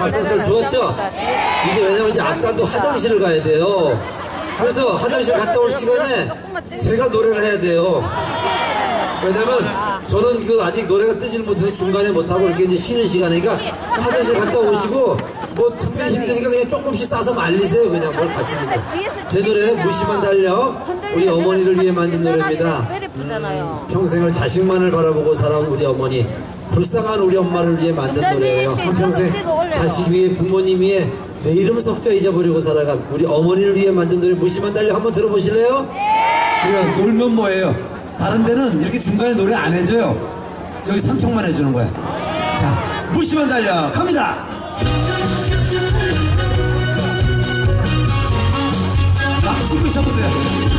박상철 좋았죠? 이제 왜냐면 이제 악단도 화장실을 가야 돼요. 그래서 화장실 갔다 올 시간에 제가 노래를 해야 돼요. 왜냐면 저는 그 아직 노래가 뜨지를 못해서 중간에 못하고 이렇게 이제 쉬는 시간이니까 화장실 갔다 오시고 뭐 특별히 힘드니까 그냥 조금씩 싸서 말리세요. 그냥 뭘 가십니까. 제 노래 무심한 달력, 우리 어머니를 위해 만든 노래입니다. 평생을 자식만을 바라보고 살아온 우리 어머니, 불쌍한 우리 엄마를 위해 만든 노래예요. 한평생 자식 위에 부모님 위에 내 이름 석자 잊어버리고 살아간 우리 어머니를 위해 만든 노래 무심한 달력 한번 들어보실래요? 그러면 놀면 뭐예요? 다른 데는 이렇게 중간에 노래 안 해줘요. 여기 3촉만 해주는 거야. 자, 무심한 달력 갑니다. 막 씻고 있어도 돼요.